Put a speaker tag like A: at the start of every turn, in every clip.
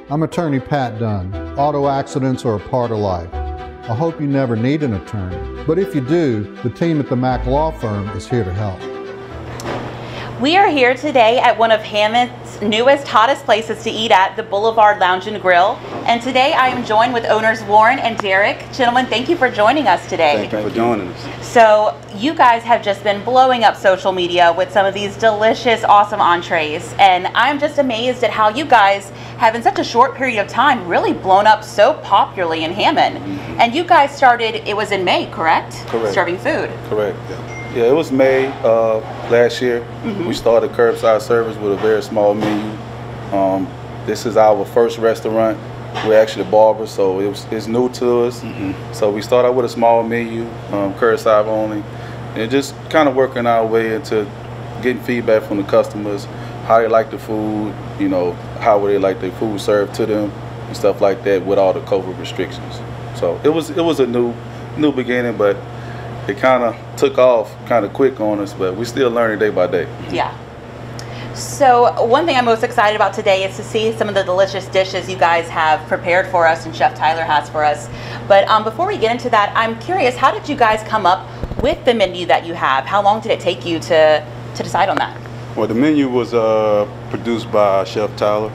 A: I'm attorney Pat Dunn. Auto accidents are a part of life. I hope you never need an attorney, but if you do, the team at the Mack Law Firm is here to help.
B: We are here today at one of Hammond's newest, hottest places to eat at, the Boulevard Lounge and Grill. And today I am joined with owners Warren and Derek. Gentlemen, thank you for joining us today.
C: Thank you for joining us.
B: So you guys have just been blowing up social media with some of these delicious, awesome entrees. And I'm just amazed at how you guys have in such a short period of time really blown up so popularly in Hammond. And you guys started, it was in May, correct?
C: Correct.
B: Serving food.
C: Correct, yeah, it was May last year. We started curbside service with a very small menu. This is our first restaurant. We're actually barbers, so it's new to us. So we started with a small menu, curbside only, and just kind of working our way into getting feedback from the customers, how they like the food, you know, how would they like their food served to them, and stuff like that with all the COVID restrictions. So it was a new beginning, but it kind of took off kind of quick on us, but we're still learning day by day.
B: Yeah. So one thing I'm most excited about today is to see some of the delicious dishes you guys have prepared for us and Chef Tyler has for us. But before we get into that, I'm curious, how did you guys come up with the menu that you have? How long did it take you to decide on that?
D: Well, the menu was produced by Chef Tyler.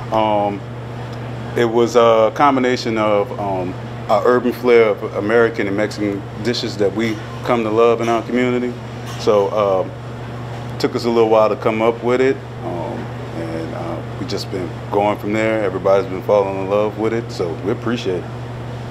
D: It was a combination of our urban flair of American and Mexican dishes that we come to love in our community. So it took us a little while to come up with it, and we just been going from there. Everybody's been falling in love with it, so we appreciate it.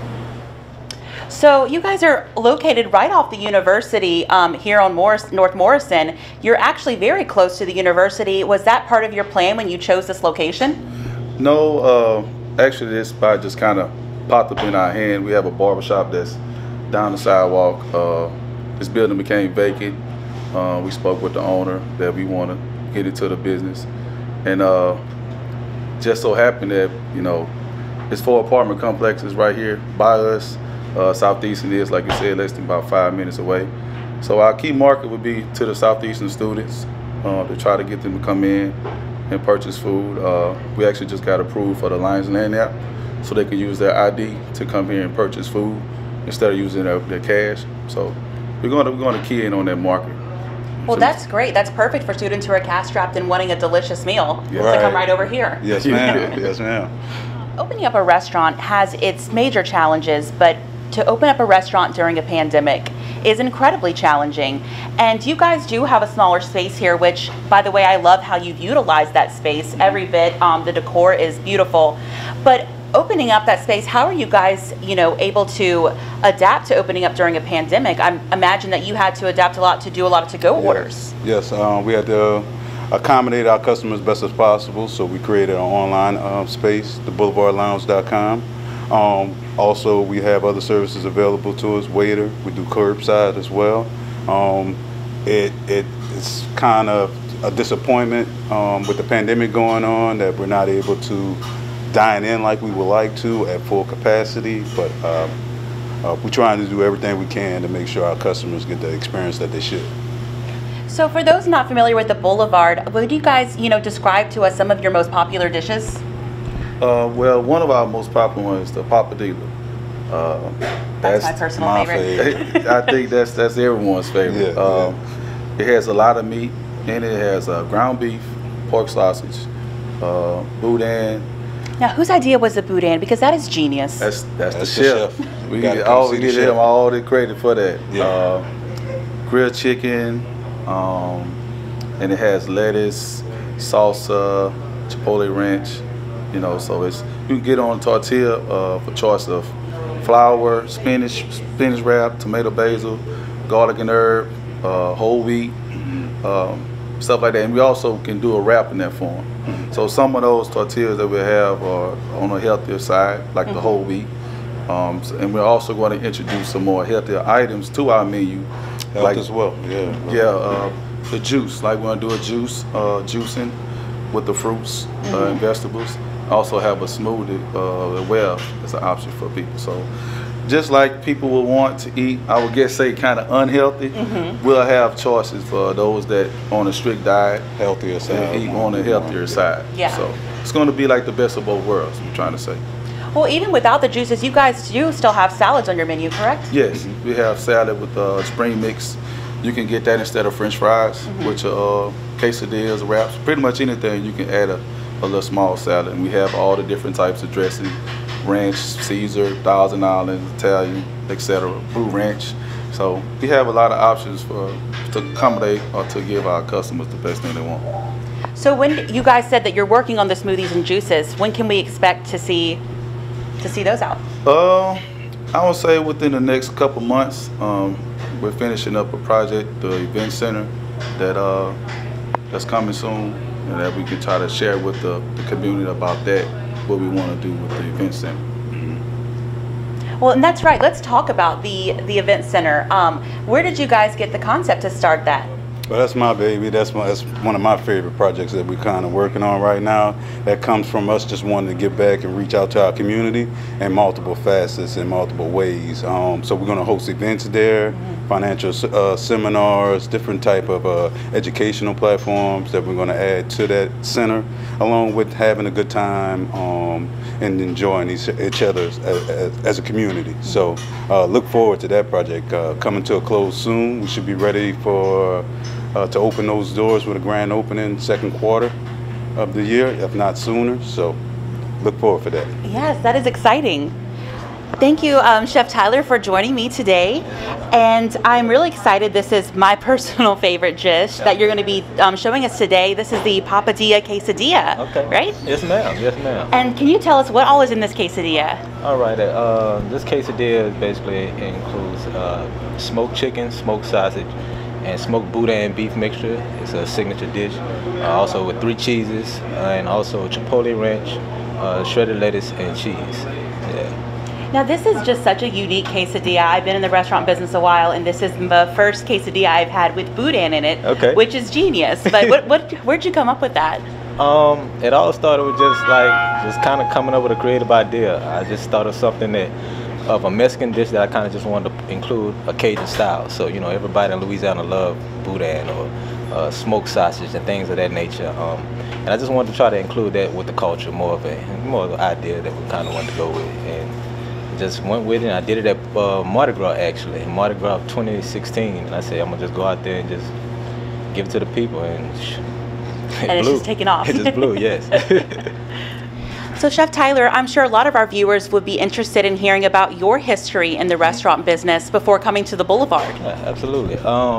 B: So you guys are located right off the university here on North Morrison. You're actually very close to the university. Was that part of your plan when you chose this location?
C: No, actually this spot just kind of popped up in our hand. We have a barbershop that's down the sidewalk. This building became vacant. We spoke with the owner that we want to get into the business, and just so happened that, you know, it's 4 apartment complexes right here by us. Southeastern is, like you said, less than about 5 minutes away. So our key market would be to the Southeastern students, to try to get them to come in and purchase food. We actually just got approved for the Lions Land app, so they can use their ID to come here and purchase food instead of using their cash. So we're going to key in on that market.
B: Well, that's great. That's perfect for students who are cash-strapped and wanting a delicious meal to come right over here.
D: Yes, ma'am. Yes, ma'am.
B: Opening up a restaurant has its major challenges, but to open up a restaurant during a pandemic is incredibly challenging. And you guys do have a smaller space here, which, by the way, I love how you've utilized that space every bit. The decor is beautiful. But opening up that space, how are you guys, you know, able to adapt to opening up during a pandemic? I imagine that you had to adapt a lot to do a lot of to-go orders.
D: Yes, we had to accommodate our customers best as possible, so we created an online space, theboulevardlounge.com. Also, we have other services available to us, waiter, we do curbside as well. It's kind of a disappointment with the pandemic going on that we're not able to dine in like we would like to at full capacity, but we're trying to do everything we can to make sure our customers get the experience that they should.
B: So for those not familiar with the Boulevard, would you guys, you know, describe to us some of your most popular dishes?
C: Well, one of our most popular ones is the Papadilla.
B: That's my personal favorite.
C: I think that's everyone's favorite. It has a lot of meat, and it has ground beef, pork sausage, boudin.
B: Now, whose idea was the boudin? Because that is genius.
C: That's the chef. We give him all the credit for that. Grilled chicken, and it has lettuce, salsa, chipotle ranch. You know, so you can get on tortilla for choice of flour, spinach wrap, tomato, basil, garlic and herb, whole wheat, stuff like that. And we also can do a wrap in that form. So some of those tortillas that we have are on the healthier side, like the whole wheat. And we're also going to introduce some more healthier items to our menu.
D: Health like, as well,
C: the juice, like we're going to do a juice, juicing with the fruits and vegetables. Also have a smoothie as well as an option for people. So just like people will want to eat, I would guess say kind of unhealthy, we'll have choices for those that on a strict diet,
D: healthier side,
C: eat on the healthier side.
B: Yeah.
C: it's going to be like the best of both worlds, I'm trying to say.
B: Well, even without the juices, you guys do still have salads on your menu, correct?
C: Yes, we have salad with spring mix. You can get that instead of French fries, which are quesadillas, wraps, pretty much anything. You can add a little small salad. And we have all the different types of dressing: ranch, Caesar, Thousand Island, Italian, etc. Blue ranch. So we have a lot of options to accommodate or to give our customers the best thing they want.
B: So when you guys said that you're working on the smoothies and juices, when can we expect to see those out?
C: I would say within the next couple months. We're finishing up a project, the event center, that's coming soon, and that we can try to share with the community about that, what we want to do with the event center.
B: Well, and that's right. Let's talk about the event center. Where did you guys get the concept to start that?
D: Well, that's my baby. That's one of my favorite projects that we're kind of working on right now. That comes from us just wanting to give back and reach out to our community in multiple facets, in multiple ways. So we're going to host events there, financial seminars, different type of educational platforms that we're going to add to that center, along with having a good time and enjoying each other as a community. So look forward to that project coming to a close soon. We should be ready for to open those doors with a grand opening second quarter of the year, if not sooner. So look forward for that.
B: Yes, that is exciting. Thank you, Chef Tyler, for joining me today. And I'm really excited. This is my personal favorite dish that you're going to be showing us today. This is the Papadilla Quesadilla, right?
E: Yes, ma'am. Yes, ma'am.
B: And can you tell us what all is in this quesadilla?
E: All right. This quesadilla basically includes smoked chicken, smoked sausage, and smoked boudin beef mixture. It's a signature dish. Also with 3 cheeses, and also chipotle ranch, shredded lettuce, and cheese. Yeah.
B: Now this is just such a unique quesadilla. I've been in the restaurant business a while, and this is the first quesadilla I've had with boudin in it, which is genius. But where'd you come up with that?
E: It all started with just kind of coming up with a creative idea. I just thought of something of a Mexican dish that I kind of just wanted to include a Cajun style. So, you know, everybody in Louisiana love boudin or smoked sausage and things of that nature. And I just wanted to try to include that with the culture, more of an idea that we kind of wanted to go with. And just went with it, and I did it at Mardi Gras, actually. Mardi Gras 2016. And I said, I'm going to just go out there and just give it to the people. And
B: it's just taken off.
E: It just blew, yes.
B: So Chef Tyler, I'm sure a lot of our viewers would be interested in hearing about your history in the restaurant business before coming to the Boulevard.
E: Absolutely.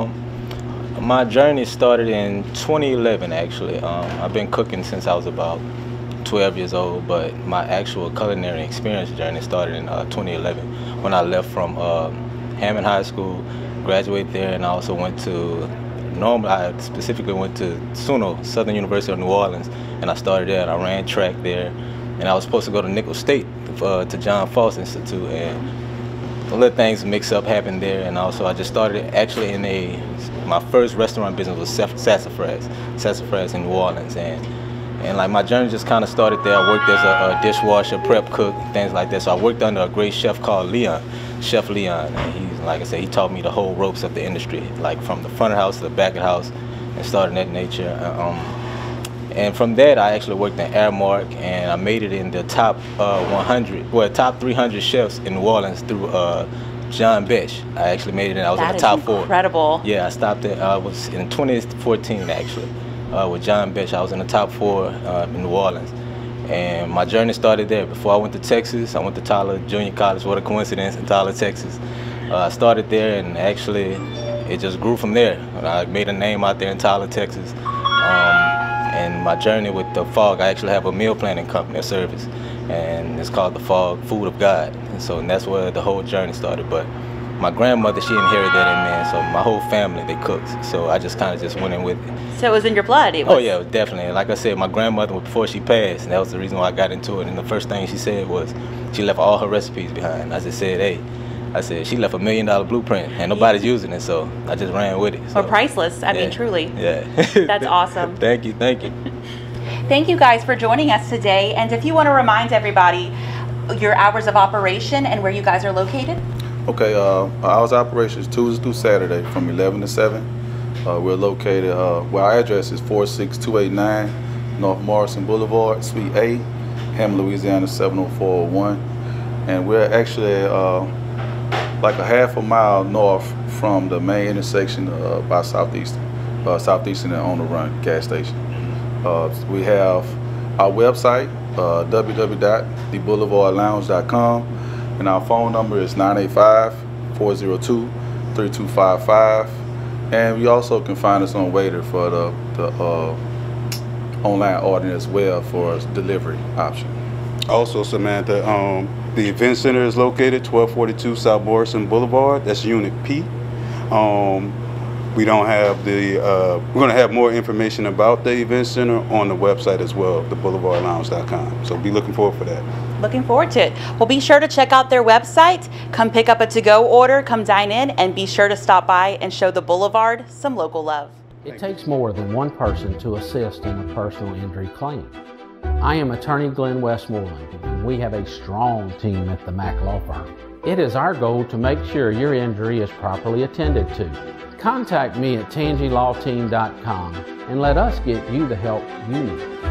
E: My journey started in 2011, actually. I've been cooking since I was about 12 years old, but my actual culinary experience journey started in 2011 when I left from Hammond High School, graduated there, and I also went to I specifically went to SUNO, Southern University of New Orleans, and I started there, and I ran track there, and I was supposed to go to Nicholls State to John Foss Institute, and a little things mix up happened there, and also I just started actually my first restaurant business was Sassafras in New Orleans, and like my journey just kind of started there. I worked as a dishwasher, prep cook, things like that. So I worked under a great chef called Chef Leon, and he, like I said, he taught me the whole ropes of the industry, like from the front of the house to the back of the house, and started in that nature. And from that, I actually worked in Aramark, and I made it in the top 300 chefs in New Orleans through John Besh. I actually made it in. I was in the top 4.
B: Incredible.
E: Yeah, I stopped it. I was in 2014 actually. With John Besh. I was in the top 4 in New Orleans. And my journey started there. Before I went to Texas, I went to Tyler Junior College. What a coincidence, in Tyler, Texas. I started there, and actually it just grew from there. I made a name out there in Tyler, Texas. And my journey with the FOG, I actually have a meal planning company, a service, and it's called the FOG Food of God. And that's where the whole journey started. But my grandmother, she inherited that in me, so my whole family, they cooked. So I just kind of just went in with it.
B: So it was in your blood?
E: Oh yeah, definitely. Like I said, my grandmother, before she passed, and that was the reason why I got into it. And the first thing she said was, she left all her recipes behind. I just said, hey, she left $1 million blueprint, and nobody's using it, so I just ran with it. So.
B: Or priceless, I mean, truly.
E: Yeah.
B: That's awesome.
E: Thank you.
B: Thank you guys for joining us today. And if you want to remind everybody your hours of operation and where you guys are located.
C: Okay, our hours of operation is Tuesday through Saturday from 11 to 7. We're located, our address is 46289 North Morrison Boulevard, Suite A, Hammond, Louisiana 70401. And we're actually like a half a mile north from the main intersection by Southeastern and On the Run gas station. We have our website, www.theboulevardlounge.com, and our phone number is 985-402-3255. And you also can find us on Waiter for the online ordering as well for delivery option.
D: Also, Samantha, the event center is located 1242 South Morrison Boulevard. That's Unit P. We don't have the, we're going to have more information about the event center on the website as well, theboulevardlounge.com. So be looking forward for that.
B: Looking forward to it. Well, be sure to check out their website, come pick up a to-go order, come dine in, and be sure to stop by and show the Boulevard some local love.
F: It takes more than one person to assist in a personal injury claim. I am attorney Glenn Westmoreland, and we have a strong team at the Mack Law Firm. It is our goal to make sure your injury is properly attended to. Contact me at TangiLawTeam.com and let us get you the help you need.